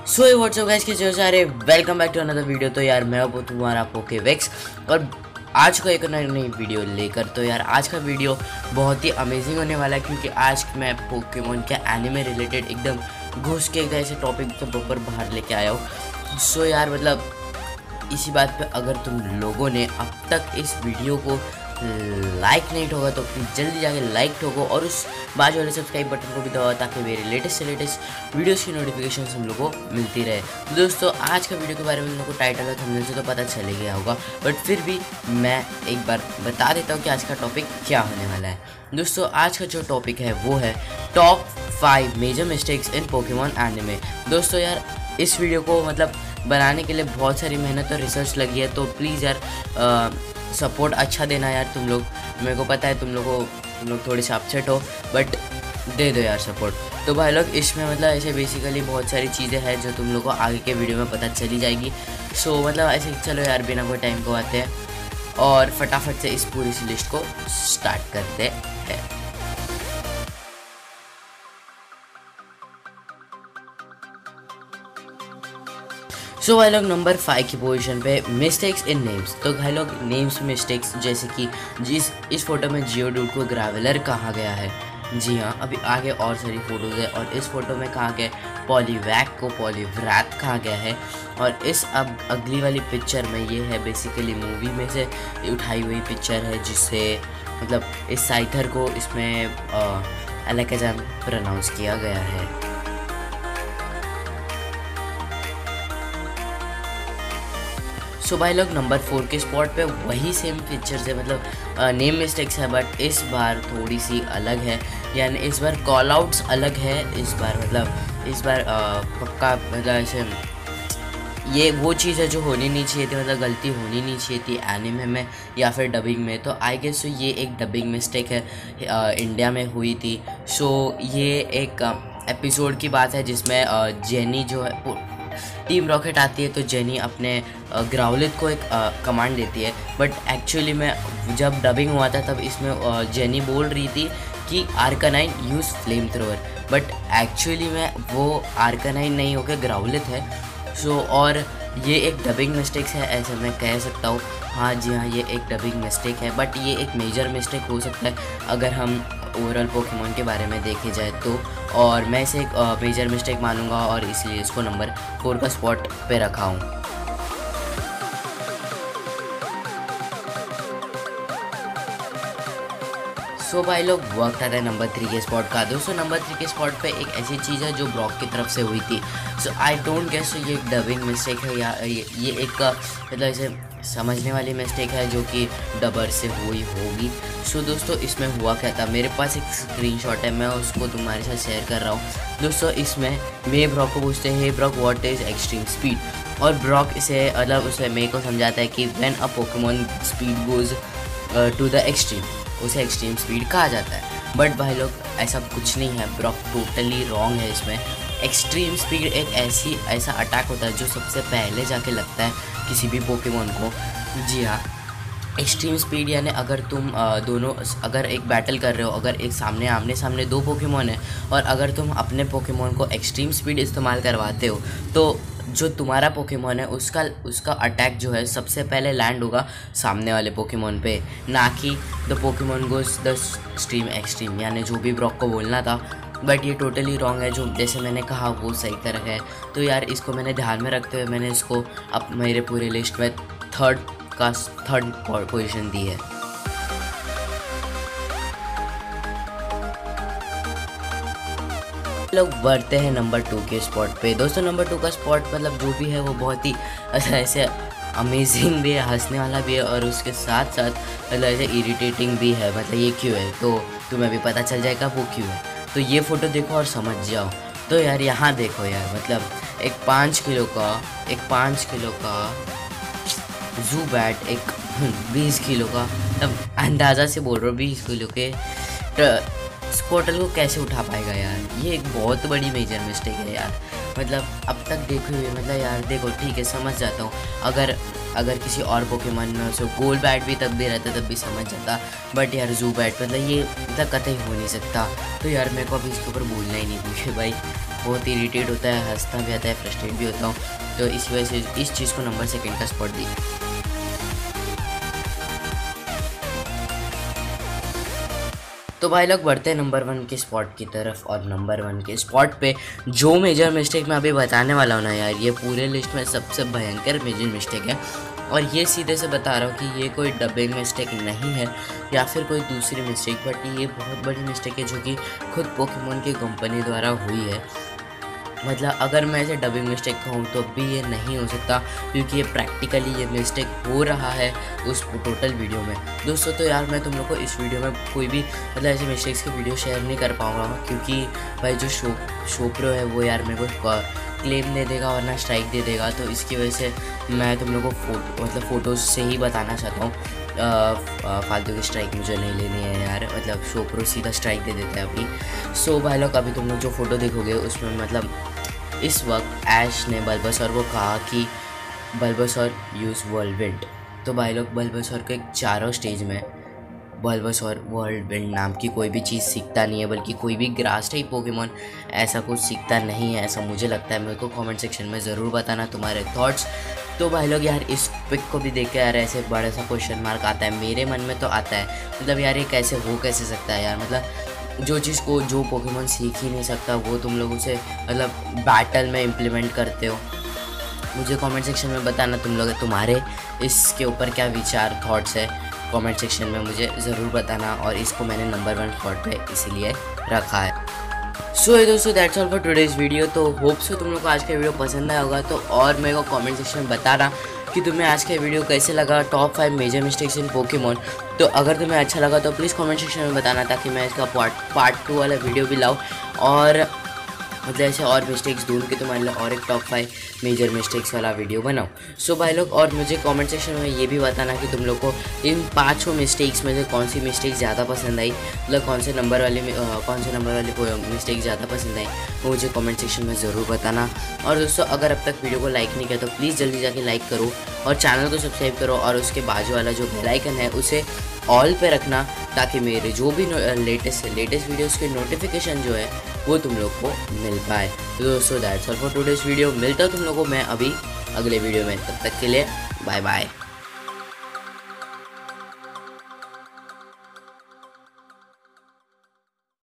So what's up guys, कैसे हो सारे। Welcome back to another video. तो यार मैं हूँ तुम्हारा PokeVex और आज को एक नई वीडियो लेकर। तो यार आज का वीडियो बहुत ही अमेजिंग होने वाला है क्योंकि आज मैं पोकेमोन के एनिमे रिलेटेड एकदम घुस के ऐसे टॉपिक के ऊपर बाहर लेके आया हूँ। सो यार मतलब इसी बात पे अगर तुम लोगों ने अब तक इस वीडियो को लाइक नहीं ठोका तो प्लीज़ जल्दी जाके लाइक ठोको और उस बाजू वाले सब्सक्राइब बटन को भी दबाओ ताकि मेरे लेटेस्ट से लेटेस्ट वीडियोस की नोटिफिकेशन हम लोग को मिलती रहे। तो दोस्तों आज का वीडियो के बारे में हम लोग को टाइटल और थंबनेल से तो पता चल ही गया होगा, बट फिर भी मैं एक बार बता देता हूँ कि आज का टॉपिक क्या होने वाला है। दोस्तों आज का जो टॉपिक है वो है top 5 major mistakes in Pokemon anime. दोस्तों यार इस वीडियो को मतलब बनाने के लिए बहुत सारी मेहनत और रिसर्च लगी है, तो प्लीज़ यार सपोर्ट अच्छा देना यार तुम लोग। मेरे को पता है तुम लोग थोड़े से अपसेट हो, बट दे दो यार सपोर्ट। तो भाई लोग इसमें मतलब ऐसे बेसिकली बहुत सारी चीज़ें हैं जो तुम लोग को आगे के वीडियो में पता चली जाएगी। सो मतलब ऐसे चलो यार बिना कोई टाइम को आते हैं और फटाफट से इस पूरी सी लिस्ट को स्टार्ट करते हैं। सो भाई लोग नंबर 5 की पोजीशन पे मिस्टेक्स इन नेम्स। तो भाई लोग नेम्स मिस्टेक्स जैसे कि इस फोटो में जियोडूड को ग्रेवलर कहा गया है। जी हाँ, अभी आगे और सारी फोटोज़ है और इस फोटो में कहा गया पॉलीवैक को पॉलीव्रैथ कहा गया है। और इस अब अगली वाली पिक्चर में ये है बेसिकली मूवी में से उठाई हुई पिक्चर है जिससे मतलब इस साइथर को इसमें अलैकाज़म प्रोनाउंस किया गया है। सो भाई लोग नंबर 4 के स्पॉट पे वही सेम फीचर्स है, मतलब नेम मिस्टेक्स है, बट इस बार थोड़ी सी अलग है। यानी इस बार कॉल आउट्स अलग है। इस बार पक्का मतलब ऐसे ये वो चीज़ है जो होनी नहीं चाहिए थी, मतलब गलती होनी नहीं चाहिए थी एनिमे में या फिर डबिंग में। तो आई गेस ये एक डबिंग मिस्टेक है, इंडिया में हुई थी। सो ये एक एपिसोड की बात है जिसमें जेनी जो है टीम रॉकेट आती है, तो जेनी अपने ग्राउलिथ को एक कमांड देती है, बट एक्चुअली में जब डबिंग हुआ था तब इसमें जेनी बोल रही थी कि Arcanine use flame thrower, but actually में वो आर्कानाइन नहीं होकर ग्राउलिथ है। सो और ये एक डबिंग मिस्टेक है ऐसे मैं कह सकता हूँ। हाँ जी हाँ, ये एक डबिंग मिस्टेक है, बट ये एक मेजर मिस्टेक हो सकता है अगर हम ओवरऑल पोकेमॉन के बारे में देखे जाए तो। और मैं इसे एक मेजर मिस्टेक मानूंगा और इसलिए इसको नंबर 4 का स्पॉट पे रखा हूँ। सो भाई लोग वक्त आता है नंबर 3 के स्पॉट का। दोस्तों नंबर 3 के स्पॉट पे एक ऐसी चीज़ है जो ब्रॉक की तरफ से हुई थी। सो आई डोंट गेस ये एक डबिंग मिस्टेक है या ये एक मतलब ऐसे समझने वाली मिस्टेक है जो कि डबर से हुई होगी। सो दोस्तों इसमें हुआ क्या था, मेरे पास एक स्क्रीनशॉट है, मैं उसको तुम्हारे साथ शेयर कर रहा हूँ। दोस्तों इसमें मे ब्रॉक को पूछते हैं, hey Brock what is extreme speed, और ब्रॉक इसे मतलब उसे मे को समझाता है कि when a Pokemon speed goes to the extreme, उसे एक्सट्रीम स्पीड कहा जाता है। बट भाई लोग ऐसा कुछ नहीं है, ब्रॉक टोटली रॉन्ग है इसमें। एक्सट्रीम स्पीड एक ऐसा अटैक होता है जो सबसे पहले जाके लगता है किसी भी पोकेमॉन को। जी हाँ, एक्सट्रीम स्पीड यानी अगर तुम अगर एक बैटल कर रहे हो, अगर एक आमने सामने दो पोकेमॉन है और अगर तुम अपने पोकेमॉन को एक्सट्रीम स्पीड इस्तेमाल करवाते हो तो जो तुम्हारा पोकेमॉन है उसका अटैक जो है सबसे पहले लैंड होगा सामने वाले पोकेमॉन पे, ना कि the Pokemon goes the stream extreme, यानी जो भी ब्रॉक को बोलना था। बट ये टोटली रॉन्ग है, जो जैसे मैंने कहा वो सही तरह है। तो यार इसको मैंने ध्यान में रखते हुए मैंने इसको अब मेरे पूरे लिस्ट में थर्ड पोजीशन दी है। लोग बढ़ते हैं नंबर 2 के स्पॉट पे। दोस्तों नंबर 2 का स्पॉट मतलब जो भी है वो बहुत ही ऐसे अमेजिंग भी है, हंसने वाला भी है और उसके साथ साथ मतलब ऐसे इरिटेटिंग भी है। मतलब ये क्यों है तो तुम्हें भी पता चल जाएगा वो क्यों है। तो ये फ़ोटो देखो और समझ जाओ। तो यार यहाँ देखो यार, मतलब एक 5 किलो का जू बैट, एक 20 किलो का, तब अंदाज़ा से बोल रहा हूँ 20 किलो के स्क्वाटल को कैसे उठा पाएगा यार, ये एक बहुत बड़ी मेजर मिस्टेक है यार। मतलब अब तक देखे हुए मतलब यार देखो ठीक है समझ जाता हूँ, अगर अगर किसी और पोकेमॉन में उसे गोल बैट भी तब भी रहता तब भी समझ जाता, बट यार जू बैट मतलब ये मतलब कतई हो नहीं सकता। तो यार मेरे को अभी इसके ऊपर बोलना ही नहीं, क्योंकि भाई बहुत इरीटेट होता है, हंसता भी आता है, फ्रस्ट्रेट भी होता हूँ। तो इस वजह से इस चीज़ को नंबर सेकेंड का स्पॉट दी। तो भाई लोग बढ़ते हैं नंबर 1 के स्पॉट की तरफ, और नंबर 1 के स्पॉट पे जो मेजर मिस्टेक मैं अभी बताने वाला हूँ ना यार, ये पूरे लिस्ट में सबसे भयंकर मेजर मिस्टेक है। और ये सीधे से बता रहा हूँ कि ये कोई डबिंग मिस्टेक नहीं है या फिर कोई दूसरी मिस्टेक, बट ये बहुत बड़ी मिस्टेक है जो कि खुद पोकेमॉन की कंपनी द्वारा हुई है। मतलब अगर मैं इसे डबिंग मिस्टेक कहूँ तो भी ये नहीं हो सकता, क्योंकि ये प्रैक्टिकली ये मिस्टेक हो रहा है उस टोटल वीडियो में। दोस्तों तो यार मैं तुम लोग को इस वीडियो में कोई भी मतलब ऐसे मिस्टेक्स की वीडियो शेयर नहीं कर पाऊँगा, क्योंकि भाई जो शॉप्रो है वो यार मेरे को क्लेम दे देगा वरना स्ट्राइक दे देगा। तो इसकी वजह से मैं तुम लोग को फ़ोटोज़ से ही बताना चाहता हूँ, फालतू की स्ट्राइक मुझे नहीं लेनी है यार। मतलब शॉप्रो सीधा स्ट्राइक दे देता है अभी। सो भाई लोग अभी तुम लोग जो फ़ोटो देखोगे उसमें मतलब इस वक्त ऐश ने बल्बासौर को कहा कि बल्बासौर यूज़ वर्ल्डविंड। तो भाई लोग बल्बासौर के चारों स्टेज में बल्बासौर वर्ल्डविंड नाम की कोई भी चीज़ सीखता नहीं है, बल्कि कोई भी ग्रास टाइप पोकेमॉन ऐसा कुछ सीखता नहीं है, ऐसा मुझे लगता है। मेरे को कमेंट सेक्शन में ज़रूर बताना तुम्हारे थॉट्स। तो भाई लोग यार इस पिक को भी देख के यार ऐसे बड़ा सा क्वेश्चन मार्क आता है मेरे मन में, तो आता है मतलब यार ये कैसे हो कैसे सकता है यार। मतलब जो चीज़ को जो पोकेमॉन सीख ही नहीं सकता वो तुम लोग उसे मतलब बैटल में इम्प्लीमेंट करते हो। मुझे कमेंट सेक्शन में बताना तुम लोग तुम्हारे इसके ऊपर क्या विचार थॉट्स है, कमेंट सेक्शन में मुझे ज़रूर बताना। और इसको मैंने नंबर 1 स्पॉट पे इसीलिए रखा है। सो दोस्तों that's all for today's video. तो होप सो तुम लोग को आज का वीडियो पसंद आया होगा। तो और मेरे को कमेंट सेक्शन में बताना कि तुम्हें आज का वीडियो कैसे लगा, top 5 major mistakes in Pokemon. तो अगर तुम्हें अच्छा लगा तो प्लीज़ कमेंट सेक्शन में बताना, ताकि मैं इसका पार्ट 2 वाला वीडियो भी लाऊँ और मतलब ऐसे और मिस्टेक्स ढूंढ के तुम्हारे लिए और एक टॉप 5 मेजर मिस्टेक्स वाला वीडियो बनाओ। सो भाई लोग और मुझे कमेंट सेक्शन में ये भी बताना कि तुम लोग को इन 5 मिस्टेक्स में से कौन सी मिस्टेक ज़्यादा पसंद आई, मतलब कौन से नंबर वाली मिस्टेक ज़्यादा पसंद आई, वो मुझे कमेंट सेक्शन में ज़रूर बताना। और दोस्तों अगर अब तक वीडियो को लाइक नहीं किया तो प्लीज़ जल्दी जाके लाइक करो और चैनल को सब्सक्राइब करो, और उसके बाजू वाला जो बेल आइकन है उसे ऑल पे रखना, ताकि मेरे जो भी लेटेस्ट वीडियोस के नोटिफिकेशन जो है वो तुम लोग को मिल पाए। तो दोस्तों that's all for today's video. मिलता हूँ तुम लोगों को मैं अभी अगले वीडियो में, तब तक के लिए बाय बाय।